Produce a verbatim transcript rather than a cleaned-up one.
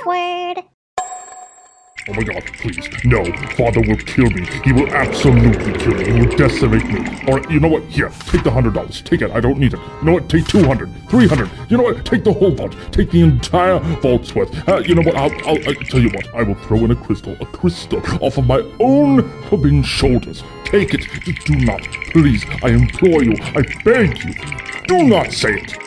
password. Oh my god, please, no. Father will kill me. He will absolutely kill me. He will decimate me. Or, you know what? Here, take the hundred dollars. Take it. I don't need it. You know what? Take two hundred. Three hundred. You know what? Take the whole vault. Take the entire vault's worth. Uh, you know what? I'll, I'll, I'll tell you what. I will throw in a crystal. A crystal off of my own hubbing shoulders. Take it. Just do not. Please, I implore you. I beg you. Do not say it.